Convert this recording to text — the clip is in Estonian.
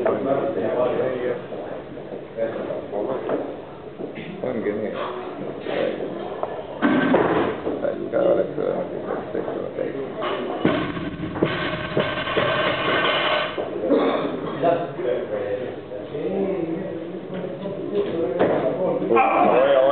ongi nii. Palju ka oleks öelnud, et peaks tekkima täis. Oh,